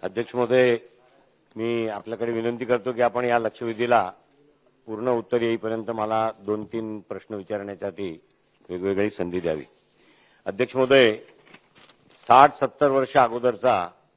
अध्यक्ष महोदय, मी आपल्याकडे विनंती करतो की आपण या लक्षवेधीला पूर्ण उत्तर येईपर्यंत मला 2-3 प्रश्न विचारण्यासाठी वेगवेगळी संधी द्यावी। अध्यक्ष महोदय, 60-70 वर्ष अगोदरचा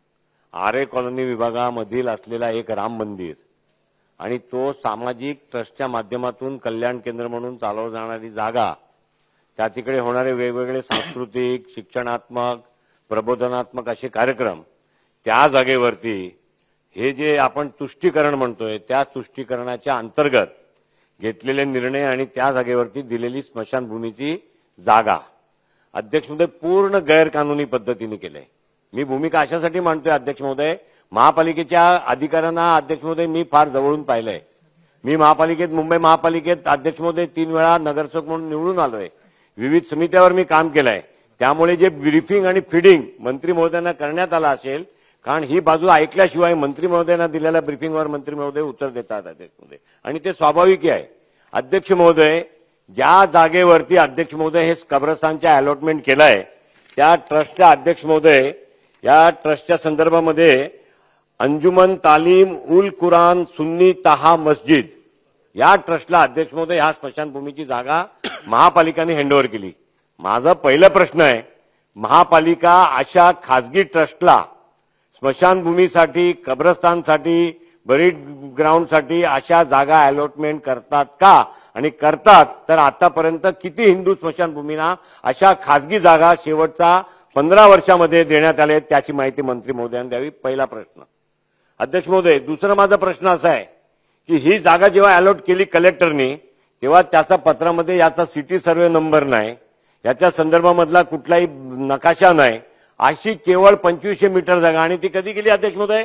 आरे कॉलनी विभागामधील असलेला एक राम मंदिर आणि तो सामाजिक ट्रस्टच्या माध्यमातून कल्याण केंद्र म्हणून चालवली जाणारी जागा, त्या तिकडे होणारे वेगवेगळे सांस्कृतिक, शिक्षणात्मक, प्रबोधनात्मक असे कार्यक्रम, त्या जागेवरती हे जे आपण तुष्टीकरण म्हणतोय त्या तुष्टीकरणाच्या अंतर्गत घेतलेले निर्णय आणि त्या जागेवरती दिलेली स्मशानभूमीची जागा अध्यक्ष महोदय पूर्ण गैरकानूनी पद्धतीने केले। मी भूमिका अशासाठी मांडतोय अध्यक्ष महोदय, महापालिकेच्या अधिकाऱ्यांना अध्यक्ष महोदय मी फार जवळून पाहिलंय। मी मुंबई महापालिकेत अध्यक्ष महोदय 3 वेळा नगरसेवक म्हणून निवडून आलोय, विविध समित्यावर मी काम केलंय। त्यामुळे जे ब्रीफिंग आणि फीडिंग मंत्री महोदयांना करण्यात आला असेल, कारण ही बाजू ऐकल्याशिवाय मंत्री महोदयांना दिलेल्या ब्रीफिंगवर मंत्री महोदय उत्तर देतात अध्यक्ष महोदय, आणि ते स्वाभाविक आहे। अध्यक्ष महोदय, ज्या जागेवरती अध्यक्ष महोदय हे कब्रस्तानच्या अलॉटमेंट केलाय त्या ट्रस्टच्या अध्यक्ष महोदय, या ट्रस्टच्या संदर्भामध्ये अंजुमन तालीम उल कुरान सुन्नी ताहा मस्जिद या ट्रस्टला अध्यक्ष महोदय ह्या स्मशानभूमीची जागा महापालिकेने हँडओव्हर केली। माझा पहिला प्रश्न आहे, महापालिका अशा खासगी ट्रस्टला स्मशानभूमीसाठी, कब्रस्तानसाठी, बरीड ग्राउंडसाठी अशा जागा अलॉटमेंट करतात का? आणि करतात तर आतापर्यंत किती हिंदू स्मशानभूमींना अशा खासगी जागा शेवटच्या 15 वर्षामध्ये देण्यात आल्या त्याची माहिती मंत्री महोदयांनी द्यावी। पहिला प्रश्न। अध्यक्ष महोदय, दुसरा माझा प्रश्न असा आहे की ही जागा जेव्हा अलॉट केली कलेक्टरनी, तेव्हा त्याचा पत्रामध्ये याचा सिटी सर्वे नंबर नाही, याच्या संदर्भामधला कुठलाही नकाशा नाही, अशी केवळ 2500 मीटर जागा, आणि ती कधी केली अध्यक्ष महोदय?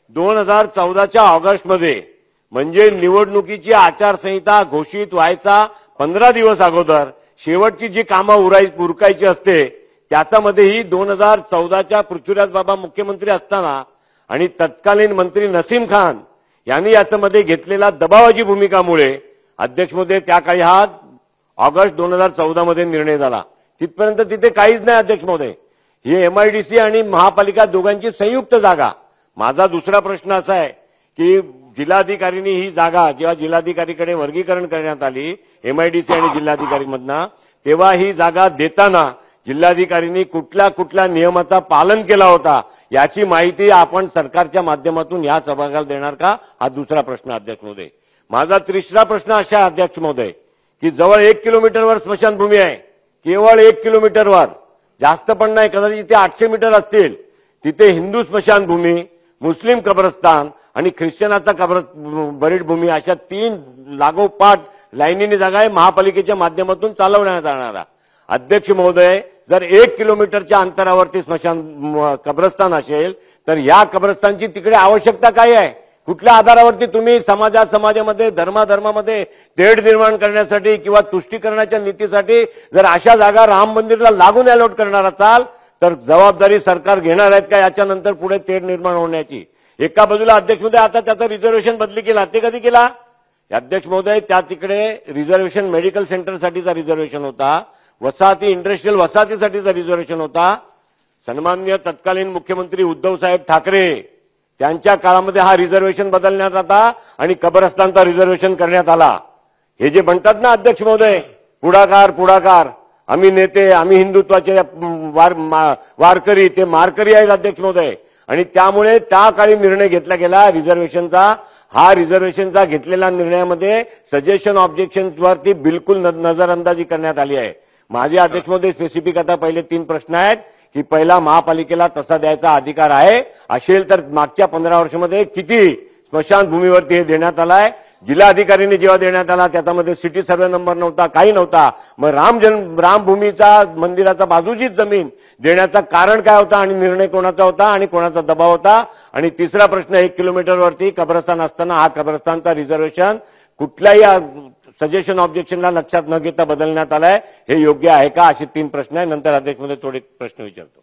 2014च्या ऑगस्टमध्ये, म्हणजे निवडणुकीची आचारसंहिता घोषित व्हायचा 15 दिवस अगोदर शेवटची जी कामं उरकायची असते त्याच्यामध्येही 2014च्या पृथ्वीराज बाबा मुख्यमंत्री असताना आणि तत्कालीन मंत्री नसीम खान यांनी याच्यामध्ये घेतलेला दबावाची भूमिकामुळे अध्यक्ष महोदय त्या काळी हा ऑगस्ट 2014 मध्ये निर्णय झाला। तिथपर्यंत तिथे काहीच नाही अध्यक्ष महोदय, ही एमआयडीसी आणि महापालिका दोघांची संयुक्त जागा। माझा दुसरा प्रश्न असा आहे की जिल्हाधिकाऱ्यांनी ही जागा जेव्हा जिल्हाधिकारीकडे वर्गीकरण करण्यात आली एमआयडीसी आणि जिल्हाधिकारीमधनं, तेव्हा ही जागा देताना जिल्हाधिकाऱ्यांनी कुठल्या नियमाचा पालन केला होता याची माहिती आपण सरकारच्या माध्यमातून या सभागृहाला देणार का? हा दुसरा प्रश्न अध्यक्ष महोदय। माझा तिसरा प्रश्न असा आहे अध्यक्ष महोदय की जवळ 1 किलोमीटरवर स्मशानभूमी आहे, केवळ 1 किलोमीटरवर, जास्त पण नाही, कदाचित ते 800 मीटर असतील। तिथे हिंदू स्मशानभूमी, मुस्लिम कब्रस्तान आणि ख्रिश्चनाचा बरीड भूमी अशा 3 लागोपाठ लाईनीने जागा आहे महापालिकेच्या माध्यमातून चालवण्यात येणारा। अध्यक्ष महोदय, जर 1 किलोमीटरच्या अंतरावरती कब्रस्तान असेल तर या कब्रस्तानची तिकडे आवश्यकता काय आहे? कुठल्या आधारावरती तुम्ही समाजामध्ये धर्मामध्ये तेढ निर्माण करण्यासाठी किंवा तुष्टीकरणाच्या नीतीसाठी जर अशा जागा राम मंदिरला लागून अलॉट करणार असाल तर जबाबदारी सरकार घेणार आहेत का याच्यानंतर पुढे तेढ निर्माण होण्याची? एका बाजूला अध्यक्ष महोदय आता त्याचं रिझर्वेशन बदली केला, ते कधी केला अध्यक्ष महोदय? त्या तिकडे रिझर्वेशन मेडिकल सेंटरसाठीचा रिझर्वेशन होता, वसाहती इंडस्ट्रियल वसाहतीसाठीचा रिझर्वेशन होता। सन्माननीय तत्कालीन मुख्यमंत्री उद्धव साहेब ठाकरे त्यांच्या काळामध्ये हा रिझर्वेशन बदलण्यात आला आणि कब्रस्तानचा रिझर्वेशन करण्यात आला। हे जे म्हणतात ना अध्यक्ष महोदय, पुढाकार, आम्ही नेते, आम्ही हिंदुत्वाचे वारकरी, ते मारकरी आहेत अध्यक्ष महोदय। आणि त्यामुळे त्या काळी निर्णय घेतला गेला रिझर्वेशनचा। हा रिझर्वेशनचा घेतलेल्या निर्णयामध्ये सजेशन ऑब्जेक्शनवरती बिलकुल नजरअंदाजी करण्यात आली आहे। माझे अध्यक्ष महोदय स्पेसिफिक आता पहिले 3 प्रश्न आहेत की पहिला, महापालिकेला तसा द्यायचा अधिकार आहे असेल तर मागच्या 15 वर्षामध्ये किती स्मशानभूमीवरती हे देण्यात आलाय? जिल्हाधिकाऱ्यांनी जेव्हा देण्यात आला त्याच्यामध्ये सिटी सर्वे नंबर नव्हता, काही नव्हता। मग रामभूमीचा मंदिराचा बाजूचीच जमीन देण्याचं कारण काय होता आणि निर्णय कोणाचा होता आणि कोणाचा दबाव होता? आणि तिसरा प्रश्न, 1 किलोमीटरवरती कब्रस्तान असताना हा कब्रस्तानचा रिझर्वेशन कुठल्याही सजेशन ऑब्जेक्शनला लक्षात न घेता बदलण्यात आलाय, हे योग्य आहे का? असे 3 प्रश्न आहे। नंतर अध्यक्ष महोदय थोडे प्रश्न विचारतो।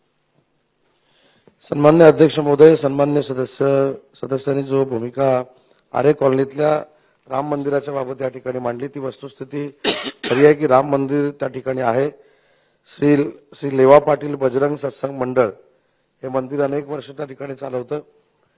सन्मान्य अध्यक्ष महोदय, सन्मान्य सदस्यांनी जो भूमिका आरे कॉलनीतल्या राम मंदिराच्या बाबत या ठिकाणी मांडली ती वस्तुस्थिती खरी आहे की राम मंदिर त्या ठिकाणी आहे। श्री लेवा पाटील बजरंग सत्संग मंडळ हे मंदिर अनेक वर्ष त्या ठिकाणी चालवतं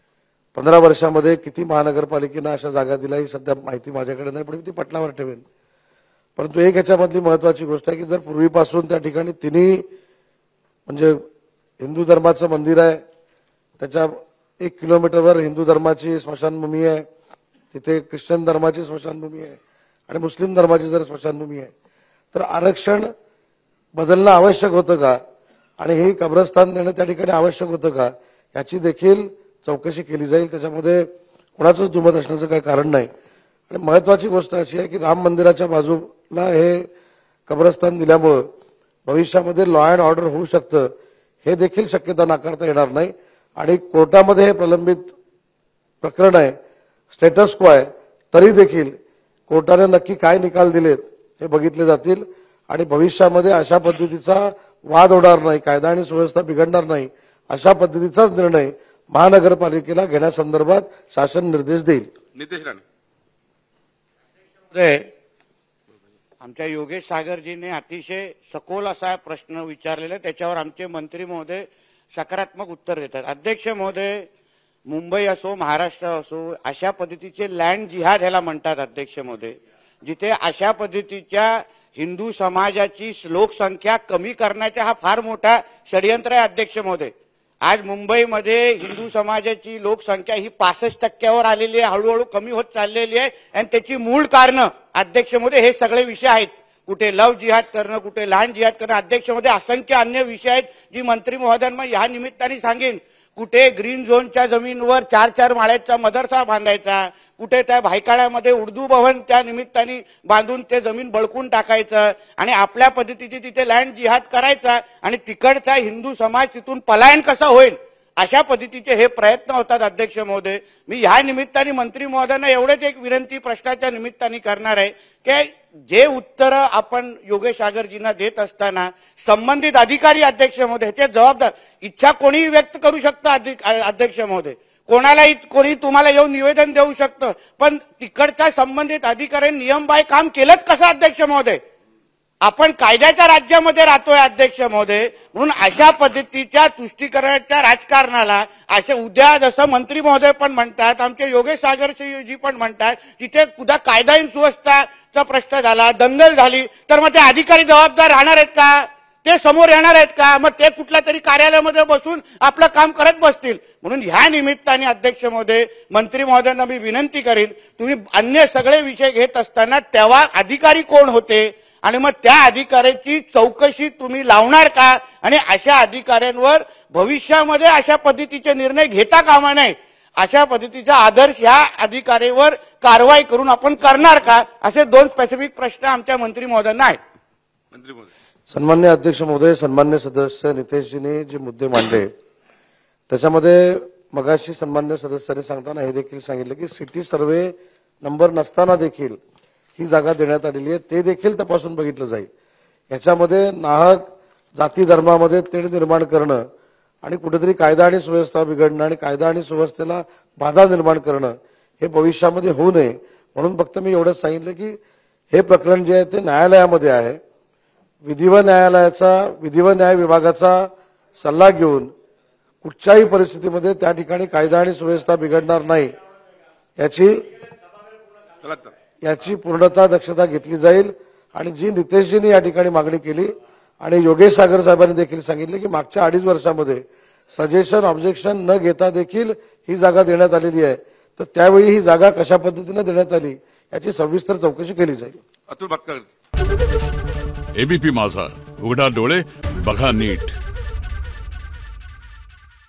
15 वर्षामध्ये किती महानगरपालिकेनं अशा जागा दिल्या ही सध्या माहिती माझ्याकडे नाही, पण मी ती पटलावर ठेवेन. परंतु एक ह्याच्यामधली महत्वाची गोष्ट आहे की जर पूर्वीपासून त्या ठिकाणी तिन्ही म्हणजे हिंदू धर्माचं मंदिर आहे, त्याच्या 1 किलोमीटरवर हिंदू धर्माची स्मशानभूमी आहे, तिथे ख्रिश्चन धर्माची स्मशानभूमी आहे आणि मुस्लिम धर्माची जर स्मशानभूमी आहे, तर आरक्षण बदलणं आवश्यक होतं का आणि हे कब्रस्तान देणं त्या ठिकाणी आवश्यक होतं का याची देखील चौकशी केली जाईल. त्याच्यामध्ये कोणाचंच दुमत असण्याचं काही कारण नाही. आणि महत्वाची गोष्ट अशी आहे की राम मंदिराच्या बाजूला हे कब्रस्तान दिल्यामुळं भविष्यामध्ये लॉ अँड ऑर्डर होऊ शकतं हे देखील शक्यता नाकारता येणार नाही. आणि कोर्टामध्ये हे प्रलंबित प्रकरण आहे, स्टेटस को आहे, तरी देखील कोर्टाने नक्की काय निकाल दिलेत हे बघितले जातील आणि भविष्यामध्ये अशा पद्धतीचा वाद होणार नाही, कायदा आणि सुव्यवस्था बिघडणार नाही, अशा पद्धतीचाच निर्णय महानगरपालिकेला घेण्यासंदर्भात शासन निर्देश देईल. नितेश राणे. आमच्या योगेश सागरजीने अतिशय सखोल असा प्रश्न विचारलेला आहे, त्याच्यावर आमचे मंत्री महोदय सकारात्मक उत्तर देतात. अध्यक्ष महोदय, मुंबई असो महाराष्ट्र असो अशा पद्धतीचे लँड जिहाद ह्याला म्हणतात अध्यक्ष महोदय, जिथे अशा पद्धतीच्या हिंदू समाजाची लोकसंख्या कमी करण्याचा हा फार मोठा षडयंत्र आहे अध्यक्ष महोदय. आज मुंबईमध्ये हिंदू समाजाची लोकसंख्या ही 65% आलेली आहे, हळूहळू कमी होत चाललेली आहे आणि त्याची मूळ कारण अध्यक्ष महोदय हे सगळे विषय आहेत. कुठे लव जिहाद करणं, कुठे लहान जिहाद करणं, अध्यक्ष महोदय असंख्य अन्य विषय आहेत जी मंत्री महोदयांना या निमित्ताने सांगेन. कुठे ग्रीन झोनच्या जमीनवर 4-4 माळ्याचा मदरसा बांधायचा, कुठे त्या भायखळ्यामध्ये उर्दू भवन त्या निमित्ताने बांधून ते जमीन बळकून टाकायचं आणि आपल्या पद्धतीने तिथे लँड जिहाद करायचा आणि तिकडचा हिंदू समाज तिथून पलायन कसा होईल अशा पद्धतीचे हे प्रयत्न होतात अध्यक्ष महोदय. मी ह्या निमित्ताने मंत्री महोदयांना एवढेच एक विनंती प्रश्नाच्या निमित्ताने करणार आहे की जे उत्तर आपण योगेश सागरजींना देत असताना संबंधित अधिकारी अध्यक्ष महोदय ह्याचे जबाबदार, इच्छा कोणीही व्यक्त करू शकतं अध्यक्ष महोदय, कोणालाही कोणी तुम्हाला येऊन निवेदन देऊ शकतं, पण तिकडच्या संबंधित अधिकाऱ्यांनी नियमबाह्य काम केलंच कसं अध्यक्ष महोदय? आपण कायद्याच्या राज्यामध्ये राहतोय अध्यक्ष महोदय, म्हणून अशा पद्धतीच्या तुष्टीकरणाच्या राजकारणाला असे उद्या जसं मंत्री महोदय पण म्हणतात, आमचे योगेश सागरजी पण म्हणतात, तिथे उद्या कायदा आणि सुव्यवस्थेचा प्रश्न झाला, दंगल झाली, तर मग ते अधिकारी जबाबदार राहणार आहेत का? ते समोर येणार आहेत का? मग ते कुठल्या तरी कार्यालयामध्ये बसून आपलं काम करत बसतील. म्हणून ह्या निमित्ताने अध्यक्ष महोदय मंत्री महोदयांना मी विनंती करीन, तुम्ही अन्य सगळे विषय घेत असताना तेव्हा अधिकारी कोण होते आणि मग त्या अधिकाऱ्याची चौकशी तुम्ही लावणार का आणि अशा अधिकाऱ्यांवर भविष्यामध्ये अशा पद्धतीचे निर्णय घेता कामा नये, अशा पद्धतीचा आदर्श ह्या अधिकाऱ्यावर कारवाई करून आपण करणार का, असे 2 स्पेसिफिक प्रश्न आमच्या मंत्री महोदयांना आहेत. मंत्री महोदय. सन्मान्य अध्यक्ष महोदय, सन्मान्य सदस्य नितेशजींनी जे मुद्दे मांडले त्याच्यामध्ये मगाशी सन्मान्य सदस्यांनी सांगताना हे देखील सांगितलं की सिटी सर्वे नंबर नसताना देखील ही जागा देण्यात आलेली आहे, ते देखील तपासून बघितलं जाईल. याच्यामध्ये नाहक जाती धर्मामध्ये तेढ निर्माण करणं आणि कुठेतरी कायदा आणि सुव्यवस्था बिघडणं आणि कायदा आणि सुव्यवस्थेला बाधा निर्माण करणं हे भविष्यामध्ये होऊ नये म्हणून फक्त मी एवढंच सांगितलं की हे प्रकरण जे आहे ते न्यायालयामध्ये आहे. विधी व न्याय विभागाचा सल्ला घेऊन कुठच्याही परिस्थितीमध्ये त्या ठिकाणी कायदा आणि सुव्यवस्था बिघडणार नाही याची पूर्णतः दक्षता घेतली जाईल. आणि जी नितेशजींनी या ठिकाणी मागणी केली आणि योगेश सागर साहेबांनी देखील सांगितले की मागच्या 2.5 वर्षामध्ये सजेशन ऑब्जेक्शन न घेता देखील ही जागा देण्यात आलेली आहे, तर त्यावेळी ही जागा कशा पद्धतीने देण्यात आली याची सविस्तर चौकशी केली जाईल. अतुल भातखळकर. एबीपी माझा, उघडा डोळे बघा नीट.